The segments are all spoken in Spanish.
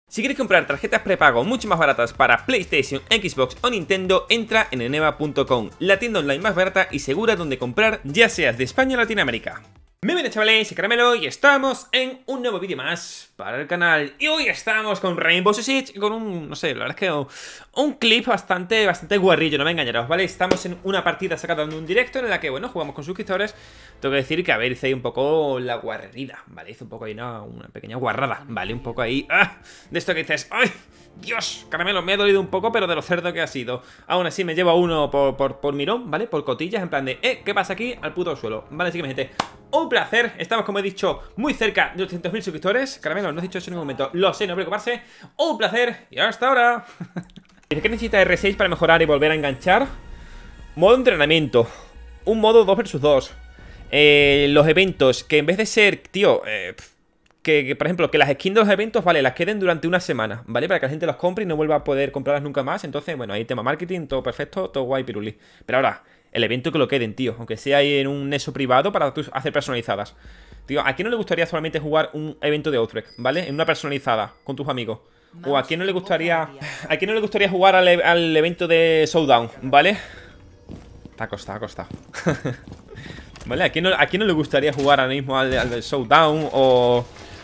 Si quieres comprar tarjetas prepago mucho más baratas para PlayStation, Xbox o Nintendo, entra en eneba.com, la tienda online más barata y segura donde comprar, ya seas de España o Latinoamérica. Muy bien, chavales, soy Caramelo y estamos en un nuevo vídeo más para el canal. Y hoy estamos con Rainbow Six Siege, con un, no sé, la verdad es que un clip bastante guarrillo, no me engañaros, ¿vale? Estamos en una partida sacada en un directo en la que, bueno, jugamos con suscriptores. Tengo que decir que, a ver, hice ahí un poco la guarrerida, ¿vale? Hice un poco ahí una pequeña guarrada, ¿vale? Un poco ahí, de esto que dices, ¡ay! Dios, Caramelo, me ha dolido un poco, pero de lo cerdo que ha sido. Aún así me llevo a uno por mirón, ¿vale? Por cotillas, en plan de, ¿qué pasa aquí? Al puto suelo, ¿vale? Así que, mi gente, un placer. Estamos, como he dicho, muy cerca de los 200.000 suscriptores. Caramelo, no he dicho eso en ningún momento. Lo sé, no preocuparse. Un placer y hasta ahora. Dice que necesita R6 para mejorar y volver a enganchar. Modo entrenamiento. Un modo 2 vs 2. Los eventos, que en vez de ser, tío, que por ejemplo, que las skins de los eventos, vale, las queden durante una semana, ¿vale? Para que la gente los compre y no vuelva a poder comprarlas nunca más. Entonces, bueno, ahí tema marketing, todo perfecto, todo guay, piruli. Pero ahora, el evento que lo queden, tío, aunque sea ahí en un eso privado para hacer personalizadas. Tío, ¿a quién no le gustaría solamente jugar un evento de Outbreak, ¿vale? En una personalizada, con tus amigos. O a quién no le gustaría... ¿A quién no le gustaría jugar al evento de Showdown, ¿vale? Te ha costado. ¿Vale? ¿A quién no le gustaría jugar ahora mismo al del Showdown o...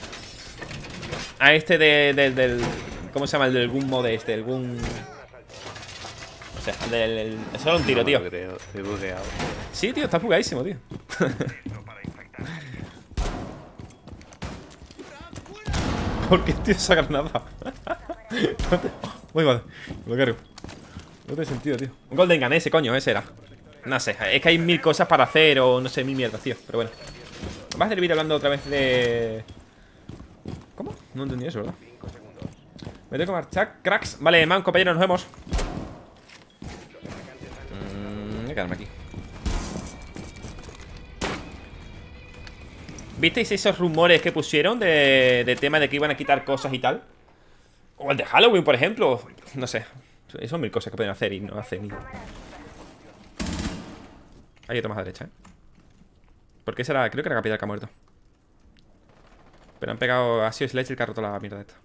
a este del... ¿Cómo se llama? El del Gun Mode este, el Gun... O sea, es solo un tiro, tío. No creo, estoy bugueado. Sí, tío, está bugadísimo, tío. ¿Por qué, tío, esa granada? Uy, vale, lo cargo. No tiene sentido, tío. Un Golden Gun, ese, coño, ese era. No sé, es que hay mil cosas para hacer o no sé, mil mierdas, tío. Pero bueno. Vas a hacer el vídeo hablando otra vez de... ¿Cómo? No entendí eso, ¿verdad? Me tengo que marchar, cracks. Vale, man, compañero, nos vemos. Voy a quedarme aquí. ¿Visteis esos rumores que pusieron de tema de que iban a quitar cosas y tal? O el de Halloween, por ejemplo. No sé. Son mil cosas que pueden hacer y no hacen ni... Hay otro más a la derecha, Porque ese era... Creo que era Capital que ha muerto. Pero han pegado... Ha sido Sledge el que ha roto la mierda esta.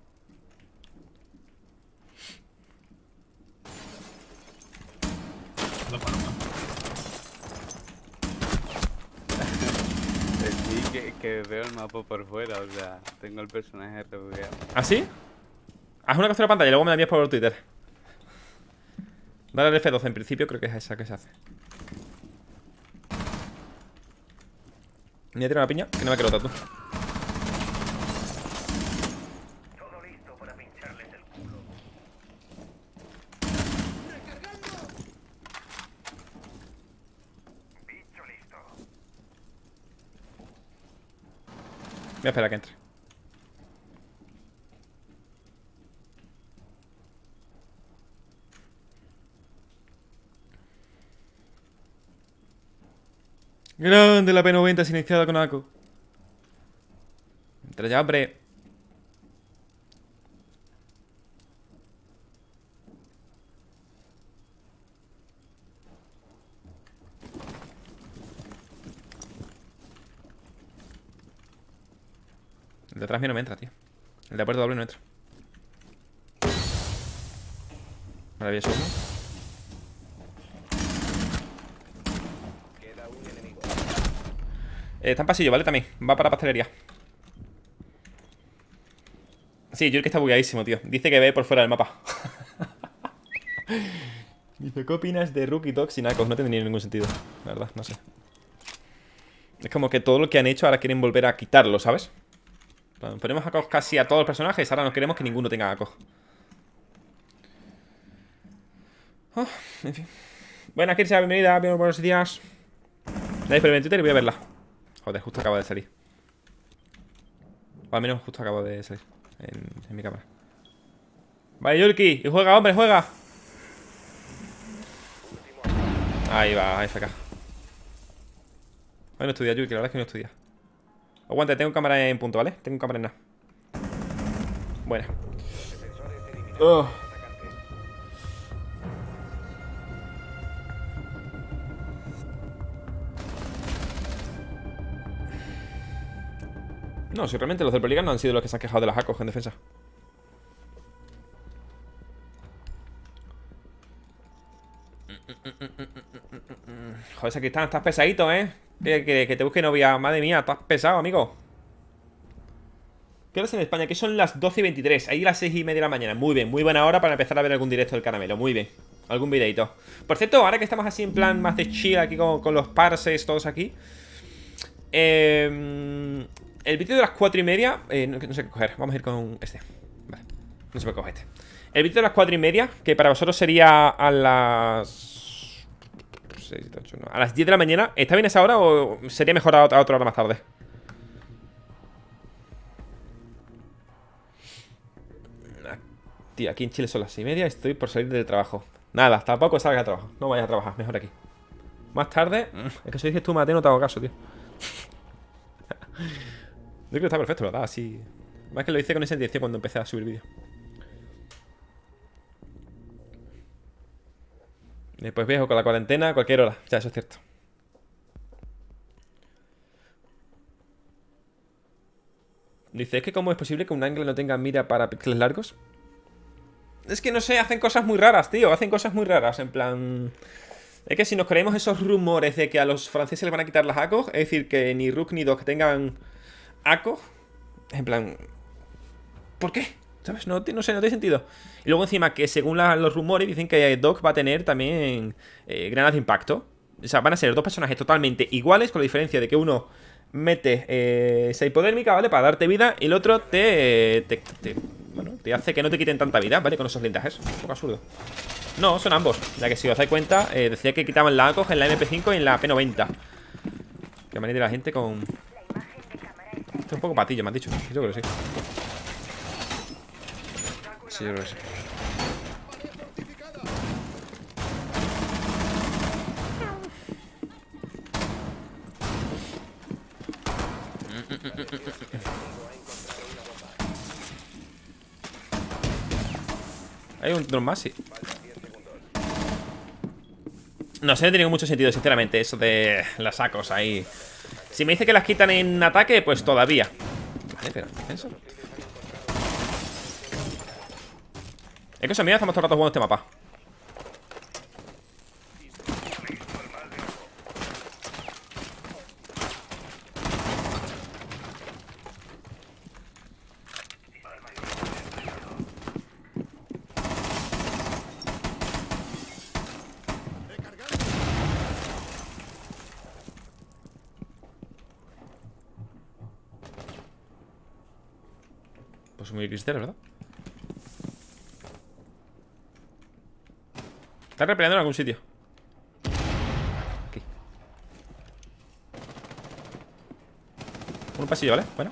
Sí, que veo el mapa por fuera, o sea, tengo el personaje rebugueado. ¿Ah, sí? Haz una captura de pantalla y luego me la envías por Twitter. Dale al F12, en principio creo que es esa que se hace. Me voy a tirar una piña, que no me quiero tú. Todo listo para pincharles el culo. Bicho listo. Voy a esperar a que entre. Grande la P90 iniciada con ACO. Entra ya, hombre. El de atrás mío no me entra, tío. El de puerta doble no entra. Maravilloso uno. Está en pasillo, ¿vale? También. Va para pastelería. Sí, Yurk está bugueadísimo, tío. Dice que ve por fuera del mapa. Dice, ¿qué opinas de Rookie Dogs sin Akos? No tendría ningún sentido, la verdad, no sé. Es como que todo lo que han hecho ahora quieren volver a quitarlo, ¿sabes? Ponemos Akos casi a todos los personajes. Ahora no queremos que ninguno tenga Akos. En fin. Buenas, Kirsia, bienvenida. Buenos días. La disparé en Twitter y voy a verla. Joder, justo acaba de salir. O al menos justo acabo de salir en mi cámara. Vale, Yurki, y juega, hombre, juega. Ahí va, AFK. Hoy no estudia, Yurki, la verdad es que no estudia. Aguante, tengo cámara en punto, ¿vale? Tengo cámara en nada. Buena. No, si realmente los del Proliga no han sido los que se han quejado de las ACOs en defensa. Joder, Sacristán, estás pesadito, ¿eh? Que te busque novia. Madre mía, estás pesado, amigo. ¿Qué horas en España? Que son las 12:23. Ahí las 6:30 de la mañana. Muy bien, muy buena hora para empezar a ver algún directo del caramelo. Muy bien. Algún videito. Por cierto, ahora que estamos así en plan más de chill aquí con los parses, todos aquí. El vídeo de las 4:30. No sé qué coger. Vamos a ir con este. Vale. No se puede coger este. El vídeo de las 4:30, que para vosotros sería a las 6, 7, 8, 9, a las 10 de la mañana. ¿Está bien esa hora o sería mejor a otra hora más tarde? Tío, aquí en Chile son las 6:30. Estoy por salir del trabajo. Nada, tampoco salgas a trabajo. No vayas a trabajar, mejor aquí. Más tarde. Es que si dices tú, Mate, no te hago caso, tío. Yo creo que está perfecto, ¿verdad? Así. Más que lo hice con esa intención cuando empecé a subir vídeos. Después viejo, con la cuarentena, a cualquier hora. Ya, eso es cierto. Dice, es que cómo es posible que un angle no tenga mira para píxeles largos. Es que no sé, hacen cosas muy raras, tío. Hacen cosas muy raras, en plan... Es que si nos creemos esos rumores de que a los franceses les van a quitar las ACOG, es decir, que ni Rook ni Dog tengan ACOG, en plan... ¿Por qué? ¿Sabes? No sé, no tiene sentido. Y luego encima que según los rumores dicen que Dog va a tener también granadas de impacto. O sea, van a ser dos personajes totalmente iguales, con la diferencia de que uno mete esa hipodérmica, ¿vale? Para darte vida, y el otro bueno, te hace que no te quiten tanta vida, ¿vale? Con esos blindajes. Un poco absurdo. No, son ambos. Ya que si os dais cuenta, decía que quitaban la ACOG en la MP5 y en la P90. Qué manera de la gente con... Esto es un poco patillo, me han dicho. Yo creo que sí. Sí, yo creo que sí. Hay un dron más, sí. No sé, no tiene mucho sentido, sinceramente, eso de las sacos ahí. Si me dice que las quitan en ataque, pues todavía. Vale, pero defensa. Es cosa mía, estamos todo el rato jugando este mapa. Pues muy cristero, ¿verdad? Está repeleando en algún sitio. Aquí. Un pasillo, ¿vale? Bueno.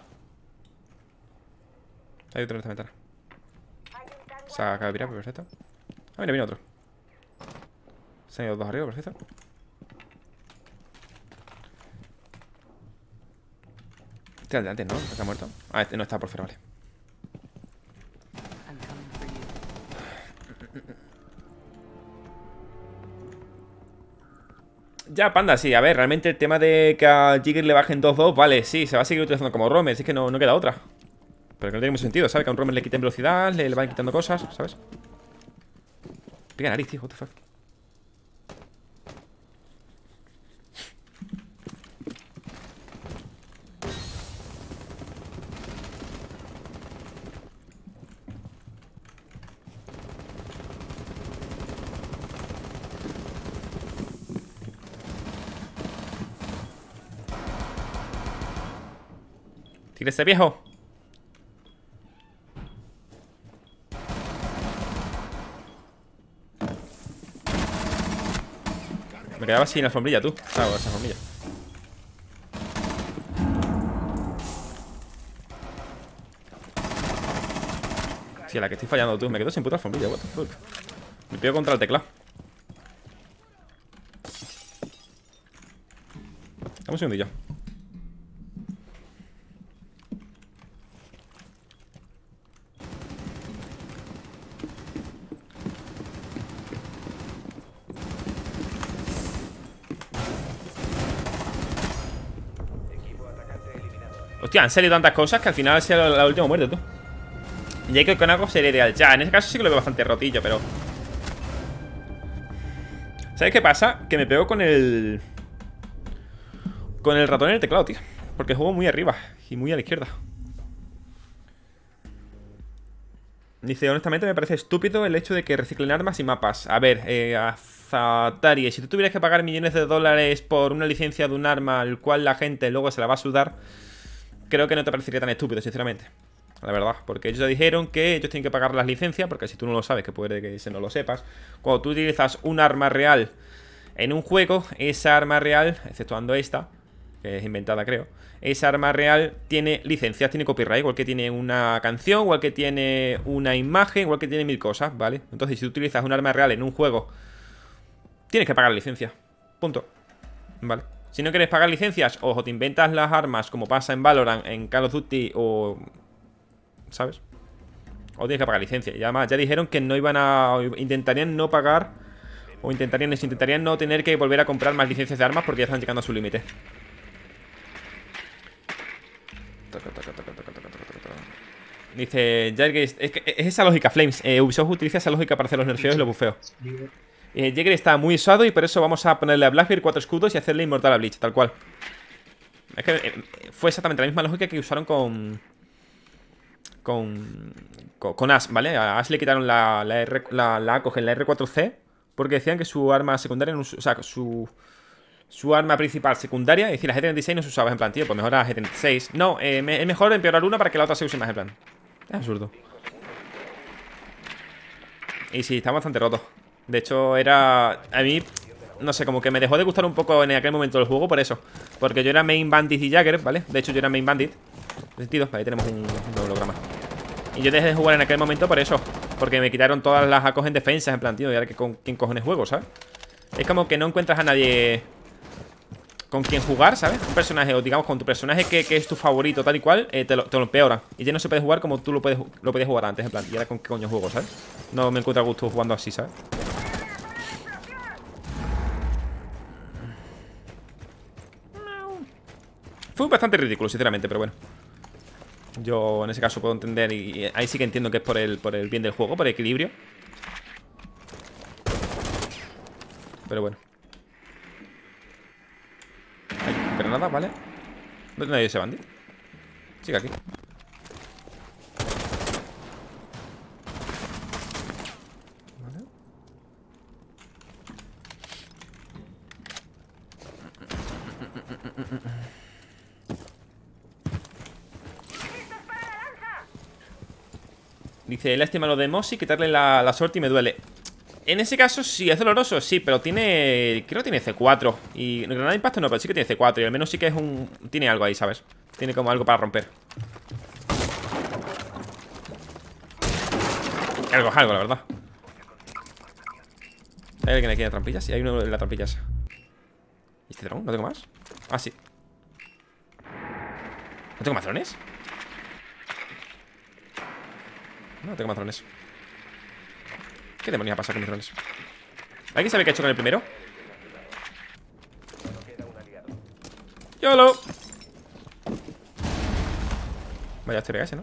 Hay otro en esta ventana. Se acaba de virar, perfecto. Ah, mira, viene otro. Se han ido dos arriba, perfecto. Este de antes, ¿no? Está muerto. Ah, este no está por fuera, vale. Ya, panda, sí, a ver, realmente el tema de que a Jigger le bajen 2-2, vale, sí, se va a seguir utilizando como roamer, es que no queda otra. Pero que no tiene mucho sentido, ¿sabes? Que a un roamer le quiten velocidad, le van quitando cosas, ¿sabes? Pica nariz, tío, what the fuck. Tírese, viejo. Me quedaba sin alfombrilla, tú. Claro, esa alfombrilla. Sí, a la que estoy fallando, tú. Me quedo sin puta alfombrilla, what the fuck. Me pego contra el teclado. Dame un segundillo. Hostia, han salido tantas cosas que al final ha sido la última muerte, tú. Y hay que con algo sería ideal. Ya, en ese caso sí que lo veo bastante rotillo, pero... ¿Sabes qué pasa? Que me pego con el ratón en el teclado, tío. Porque juego muy arriba y muy a la izquierda. Dice, honestamente me parece estúpido el hecho de que reciclen armas y mapas. A ver, Azatari, si tú tuvieras que pagar millones de dólares por una licencia de un arma al cual la gente luego se la va a sudar, creo que no te parecería tan estúpido, sinceramente. La verdad, porque ellos ya dijeron que ellos tienen que pagar las licencias, porque si tú no lo sabes, que puede que no lo sepas, cuando tú utilizas un arma real en un juego, esa arma real, exceptuando esta, que es inventada creo, esa arma real tiene licencias, tiene copyright, igual que tiene una canción, igual que tiene una imagen, igual que tiene mil cosas, ¿vale? Entonces si tú utilizas un arma real en un juego, tienes que pagar licencia, punto. Vale. Si no quieres pagar licencias, o te inventas las armas como pasa en Valorant, en Call of Duty o... ¿sabes? O tienes que pagar licencia. Y además ya dijeron que no iban a... intentarían no pagar, o intentarían no tener que volver a comprar más licencias de armas porque ya están llegando a su límite. Dice Jaeger, es que es esa lógica, Flames. Ubisoft utiliza esa lógica para hacer los nerfeos y los bufeos. Jaeger está muy usado y por eso vamos a ponerle a Blackbeard 4 escudos y hacerle inmortal a Bleach, tal cual. Es que fue exactamente la misma lógica que usaron con Ash, ¿vale? A Ash le quitaron la ACOG en la R4C porque decían que su arma secundaria, o sea, su arma principal secundaria, es decir, la G36 no se usaba en plan, tío, pues mejor la G36. No, es mejor empeorar una para que la otra se use más en plan. Es absurdo. Y sí, está bastante roto. De hecho, era... a mí, no sé, como que me dejó de gustar un poco en aquel momento del juego por eso. Porque yo era main bandit y Jagger, ¿vale? De hecho, yo era main bandit. En sentido, ahí tenemos un holograma. Y yo dejé de jugar en aquel momento por eso. Porque me quitaron todas las ACOs en defensas, en plan, tío, y ahora con quién cojones juego, ¿sabes? Es como que no encuentras a nadie con quien jugar, ¿sabes? Un personaje, o digamos con tu personaje que es tu favorito, tal y cual, te lo empeoran. Y ya no se puede jugar como tú lo podías jugar antes, en plan. Y ahora con qué coño juego, ¿sabes? No me encuentro a gusto jugando así, ¿sabes? Fue bastante ridículo, sinceramente, pero bueno. Yo en ese caso puedo entender y ahí sí que entiendo que es por el bien del juego, por el equilibrio. Pero bueno. Hay granadas, ¿vale? ¿Dónde hay ese bandit? Sigue aquí. Vale. Dice, lástima lo de Mossy, quitarle la suerte y me duele. En ese caso sí, es doloroso, sí, pero tiene... creo que tiene C4. Y granada de impacto no, pero sí que tiene C4. Y al menos sí que es un... tiene algo ahí, ¿sabes? Tiene como algo para romper. Algo es algo, la verdad. ¿Hay alguien aquí en la trampilla? Sí, hay uno en la trampilla esa. ¿Y este dron? ¿No tengo más? Ah, sí. ¿No tengo más drones? No tengo más drones. ¿Qué demonios ha pasado con mis drones? ¿Alguien sabe qué ha hecho con el primero? ¡YOLO! Vaya historia ese, ¿no?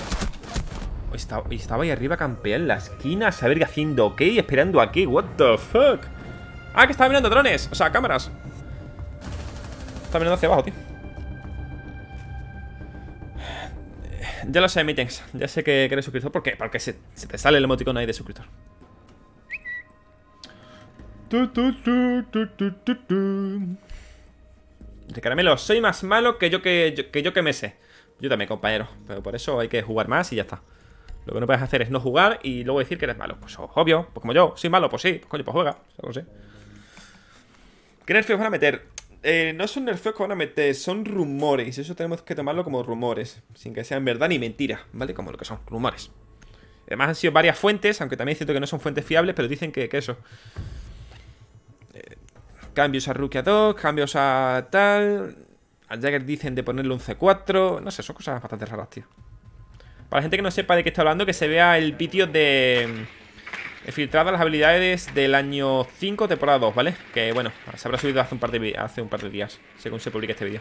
Estaba ahí arriba campeando en la esquina. A saber qué haciendo qué y esperando a qué. What the fuck. Ah, que estaba mirando drones. O sea, cámaras. Está mirando hacia abajo, tío. Ya lo sé, Mitex. Ya sé que eres suscriptor. ¿Por qué? Porque se te sale el emoticono ahí de suscriptor. De caramelo, soy más malo que yo que me sé. Yo también, compañero. Pero por eso hay que jugar más y ya está. Lo que no puedes hacer es no jugar y luego decir que eres malo. Pues obvio, pues como yo, soy malo, pues sí, pues coño, pues juega. No sé. ¿Qué nerfeos van a meter? No son nerfeos que van a meter, son rumores. Eso tenemos que tomarlo como rumores, sin que sean verdad ni mentira, ¿vale? Como lo que son, rumores. Además han sido varias fuentes, aunque también es cierto que no son fuentes fiables, pero dicen que eso. Cambios a Rookie a 2, cambios a tal. A Jagger dicen de ponerle un C4. No sé, son cosas bastante raras, tío. Para la gente que no sepa de qué está hablando, que se vea el vídeo de filtradas las habilidades del año 5, temporada 2, ¿vale? Que bueno, se habrá subido hace un par de días, según se publique este vídeo.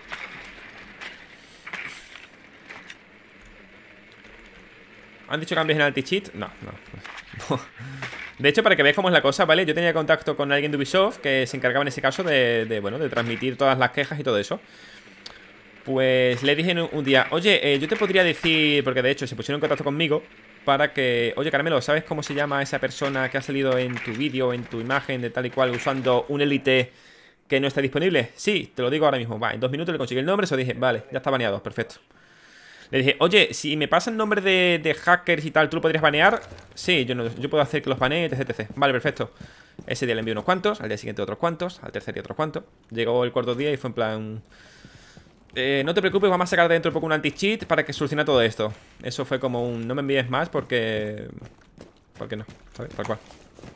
¿Han dicho cambios en anti-cheat? No. De hecho, para que veáis cómo es la cosa, ¿vale? Yo tenía contacto con alguien de Ubisoft que se encargaba en ese caso bueno, de transmitir todas las quejas y todo eso. Pues le dije un día, oye, yo te podría decir, porque de hecho se pusieron en contacto conmigo para que, oye, Caramelo, ¿sabes cómo se llama esa persona que ha salido en tu vídeo, en tu imagen, de tal y cual, usando un Elite que no está disponible? Sí, te lo digo ahora mismo. Va, en 2 minutos le conseguí el nombre, eso dije, vale, ya está baneado, perfecto. Le dije, oye, si me pasan nombres de hackers y tal, ¿tú lo podrías banear? Sí, yo puedo hacer que los banee, etc. Vale, perfecto. Ese día le envié unos cuantos, al día siguiente otros cuantos, al tercer día otros cuantos. Llegó el cuarto día y fue en plan... no te preocupes, vamos a sacar dentro un poco un anti-cheat para que solucione todo esto. Eso fue como un... No me envíes más porque... ¿Por qué no? ¿Sabes? Tal cual.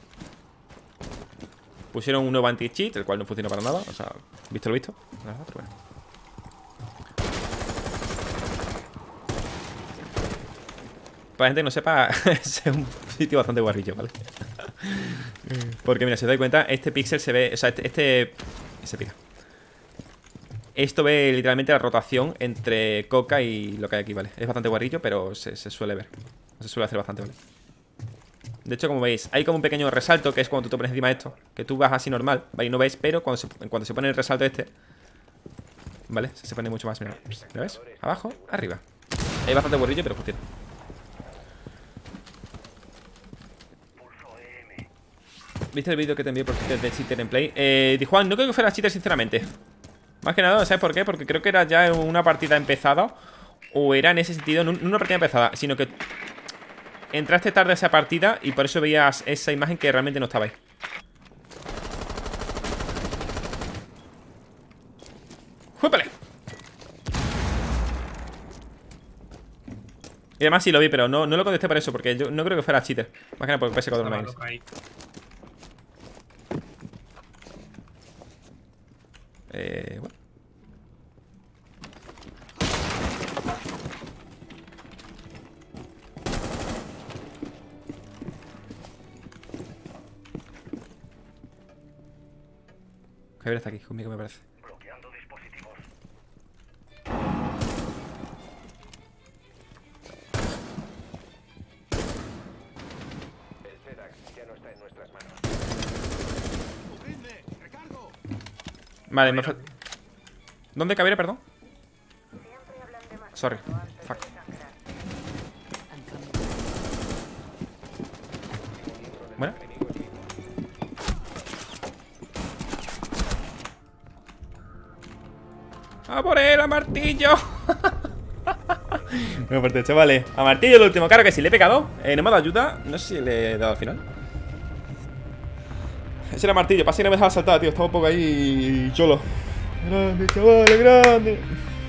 Pusieron un nuevo anti-cheat, el cual no funcionó para nada. O sea, visto lo visto. Nada, pero bueno. Para la gente que no sepa, es un sitio bastante guarrillo, ¿vale? Porque mira, si os dais cuenta, este píxel se ve... O sea, se pira. Esto ve literalmente la rotación entre Coca y lo que hay aquí, ¿vale? Es bastante guarrillo, pero se suele ver. Se suele hacer bastante, ¿vale? De hecho, como veis, hay como un pequeño resalto, que es cuando tú te pones encima de esto, que tú vas así normal, ¿vale? Y no ves, pero cuando se pone el resalto este, ¿vale? Se pone mucho más, mira. ¿Lo ves? Abajo, arriba. Es bastante guarrillo, pero funciona. ¿Viste el vídeo que te envié por Twitter de Cheater en Play? Juan, no creo que fuera cheater, sinceramente. Más que nada, ¿sabes por qué? Porque creo que era ya una partida empezada. O era en ese sentido, no una partida empezada, sino que entraste tarde a esa partida y por eso veías esa imagen que realmente no estaba ahí. ¡Júpale! Y además sí lo vi, pero no lo contesté por eso, porque yo no creo que fuera cheater. Más que nada por PS4 Online. Bueno. Javier está aquí conmigo, me parece. Bloqueando dispositivos. El FedEx ya no está en nuestras manos. Vale, me falta... ¿Dónde Caviera, perdón? Sorry. Fuck. Bueno. ¡A por él, a martillo! Bueno, pues chavales, a martillo el último. Claro que sí, le he pegado. No me ha dado ayuda. No sé si le he dado al final. Ese era martillo. Pasa que no me dejaba saltar, tío. Estaba un poco ahí cholo. Grande, chavales, grande.